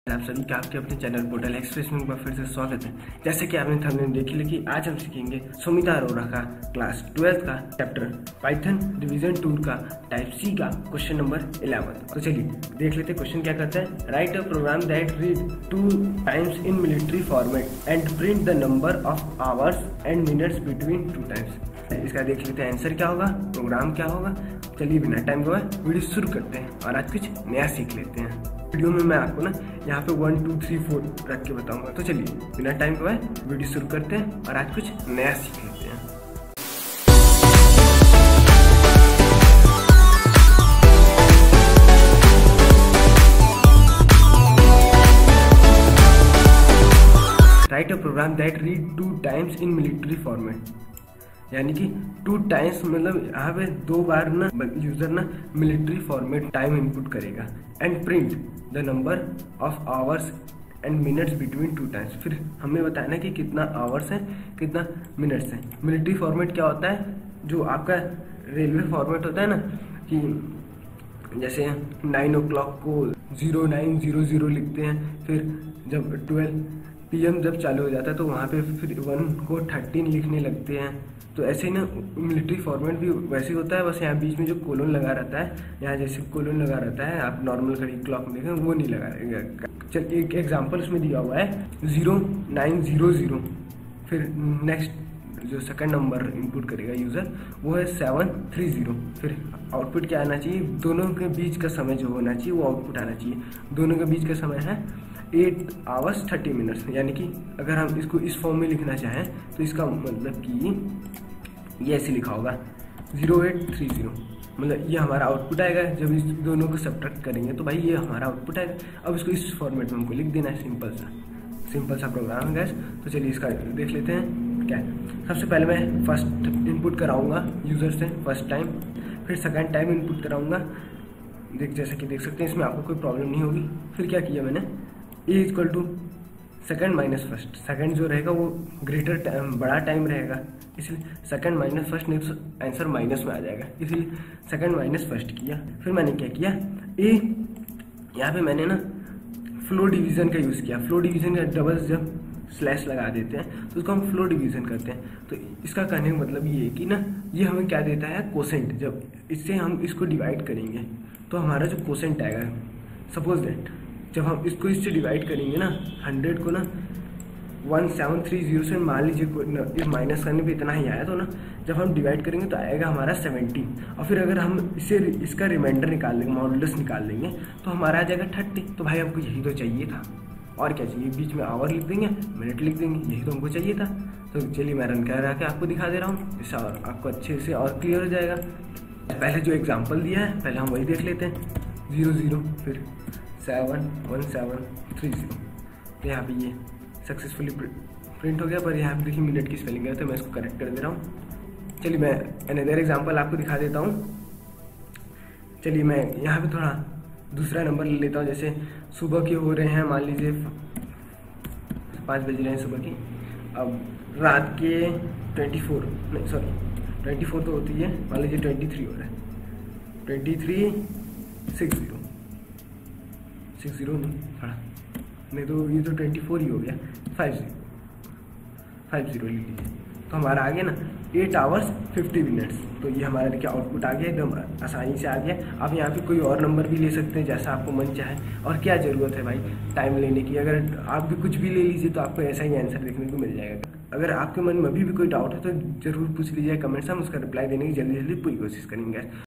आप सभी का आपके अपने चैनल पोर्टल एक्सप्रेस में फिर से स्वागत है। जैसे कि आपने थंबनेल देख लिया कि आज हम सीखेंगे सुमिता अरोरा का क्लास 12 का चैप्टर पाइथन डिवीजन 2 का टाइप सी का क्वेश्चन नंबर 11। तो चलिए देख लेते क्वेश्चन क्या करता है। Write a program that read 2 times in military format and print the number of hours and minutes between 2 times. इसका देख लेते हैं आंसर क्या होगा, प्रोग्राम क्या होगा। चलिए बिना टाइम गवाए वीडियो शुरू करते हैं और आज कुछ नया सीख लेते हैं। वीडियो में मैं आपको ना यहाँ पे 1 2 3 4 रख के बताऊंगा। तो चलिए बिना टाइम गवाए वीडियो शुरू करते हैं और आज कुछ नया सीख लेते हैं। Write a program that read 2 times in military format, यानी कि 2 टाइम्स मतलब यहाँ पे 2 बार ना यूजर ना मिलिट्री फॉर्मेट टाइम इनपुट करेगा and print the number of hours and minutes between 2 times. फिर हमें बताना कि कितना आवर्स है कितना मिनट्स है। मिलिट्री फॉर्मेट क्या होता है, जो आपका रेलवे फॉर्मेट होता है ना, कि जैसे 9 o'clock को 0900 लिखते हैं, फिर जब 12 PM जब चालू हो जाता है तो वहाँ पे फिर 1 को 13 लिखने लगते हैं। तो ऐसे ही ना मिलिट्री फॉर्मेट भी वैसे ही होता है, बस यहाँ बीच में जो कोलन लगा रहता है, यहाँ जैसे कोलन लगा रहता है आप नॉर्मल घड़ी क्लॉक में देखें वो नहीं लगा रहेगा। चल एक एग्जांपल उसमें दिया हुआ है 0900, फिर नेक्स्ट जो सेकंड नंबर इनपुट करेगा यूज़र वो है 730। फिर आउटपुट क्या आना चाहिए, दोनों के बीच का समय जो होना चाहिए वो आउटपुट आना चाहिए। दोनों के बीच का समय है 8 hours 30 minutes, यानी कि अगर हम इसको इस फॉर्म में लिखना चाहें तो इसका मतलब कि ये ऐसे लिखा होगा 0830, मतलब ये हमारा आउटपुट आएगा। जब इस दोनों को सब्ट्रैक्ट करेंगे तो भाई ये हमारा आउटपुट आएगा। अब इसको इस फॉर्मेट में हमको लिख देना है, सिंपल सा प्रोग्राम है गैस। तो चलिए इसका देख लेते हैं क्या है। सबसे पहले मैं फर्स्ट इनपुट कराऊंगा यूज़र से फर्स्ट टाइम, फिर सेकेंड टाइम इनपुट कराऊंगा। जैसा कि देख सकते हैं इसमें आपको कोई प्रॉब्लम नहीं होगी। फिर क्या किया मैंने, A equal to second minus first, second जो रहेगा वो ग्रेटर टाइम बड़ा टाइम रहेगा, इसलिए सेकेंड माइनस फर्स्ट नहीं तो आंसर माइनस में आ जाएगा, इसलिए सेकेंड माइनस फर्स्ट किया। फिर मैंने क्या किया, ए यहाँ पे मैंने ना फ्लो डिवीज़न का यूज़ किया। फ्लो डिवीज़न का डबल जब स्लैश लगा देते हैं तो उसको हम फ्लो डिवीज़न करते हैं। तो इसका कहने का मतलब ये है कि ना ये हमें क्या देता है, कोसेंट। जब इससे हम इसको डिवाइड करेंगे तो हमारा जो कोसेंट आएगा, सपोज दैट जब हम इसको इससे डिवाइड करेंगे ना 100 को ना 1730 से मान लीजिए इस माइनस करने पे इतना ही आया, तो ना जब हम डिवाइड करेंगे तो आएगा हमारा 17। और फिर अगर हम इसका रिमाइंडर निकाल लेंगे, मॉडुलस निकाल लेंगे तो हमारा आ जाएगा 30। तो भाई हमको यही तो चाहिए था, और क्या चाहिए, बीच में आवर लिख देंगे, मिनट लिख देंगे, यही तो हमको चाहिए था। तो चलिए मैं रन कर के आपको दिखा दे रहा हूँ, इससे और आपको अच्छे से और क्लियर हो जाएगा। पहले जो एग्जाम्पल दिया है पहले हम वही देख लेते हैं, 00 फिर 71730। तो यहाँ पे ये सक्सेसफुली प्रिंट हो गया, पर यहाँ पे देखिए मिनट की स्पेलिंग है तो मैं इसको करेक्ट कर दे रहा हूँ। चलिए मैं अनदर एग्जांपल आपको दिखा देता हूँ। चलिए मैं यहाँ पे थोड़ा दूसरा नंबर ले लेता हूँ। जैसे सुबह के हो रहे हैं, मान लीजिए 5 बज रहे हैं सुबह की, अब रात के 24 तो होती है, मान लीजिए 23 हो रहा है, 2360 नहीं हाँ नहीं तो ये तो 24 ही हो गया, 50 ले लीजिए। तो हमारा आ गया ना 8 hours 50 minutes। तो ये हमारा देखिए आउटपुट आ गया, एकदम आसानी से आ गया। आप यहाँ पे कोई और नंबर भी ले सकते हैं जैसा आपको मन चाहे, और क्या ज़रूरत है भाई टाइम लेने की। अगर आप भी कुछ भी ले लीजिए तो आपको ऐसा ही आंसर देखने को मिल जाएगा। अगर आपके मन में अभी भी कोई डाउट है तो ज़रूर पूछ लीजिए कमेंट्स, हम उसका रिप्लाई देने की जल्दी पूरी कोशिश करेंगे।